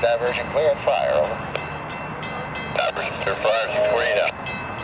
Diversion clear and fire, over. Diversion clear, fire, 648 out.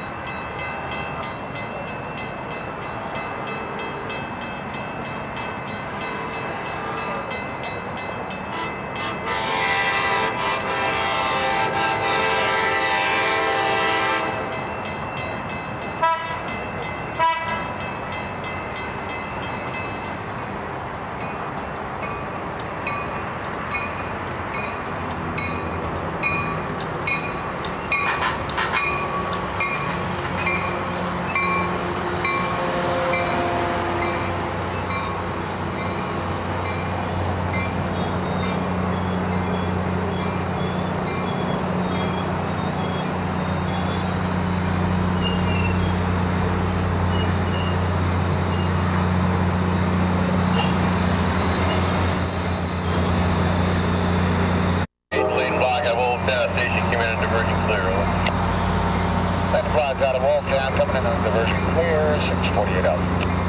Out of Wolftown, coming in on diversion clear, 648 out.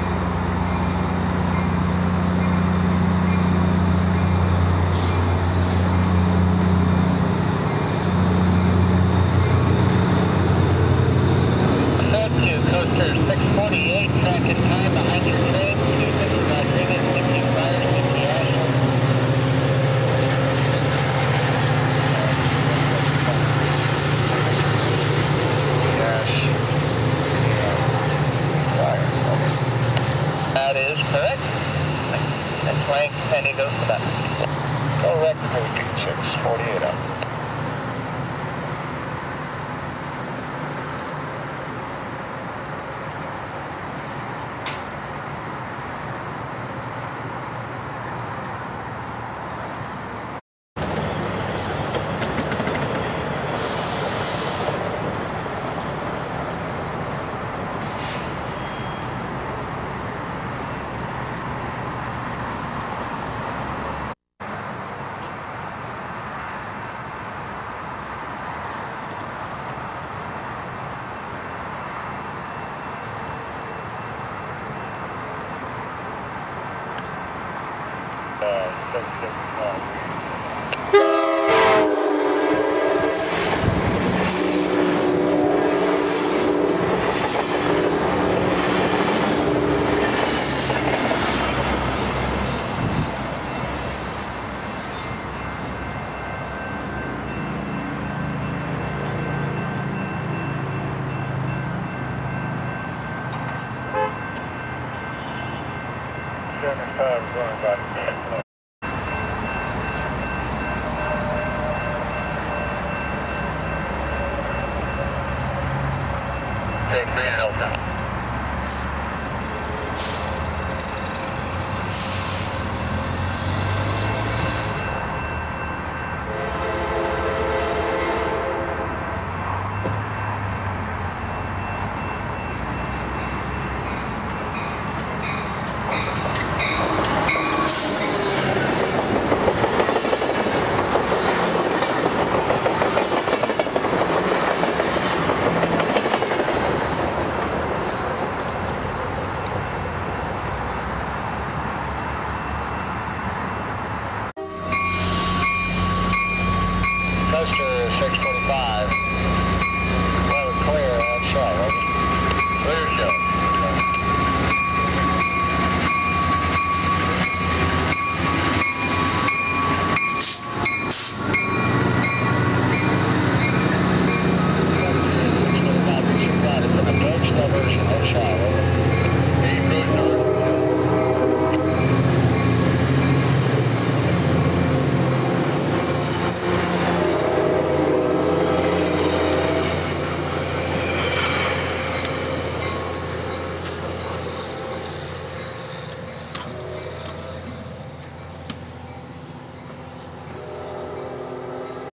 Set to coaster 648, track and time behind your train, 255 minutes, 60 fires, 60 ash. That is correct. Next rank, Penny goes to that. Correct, 648 up. Take 3 and 0 down.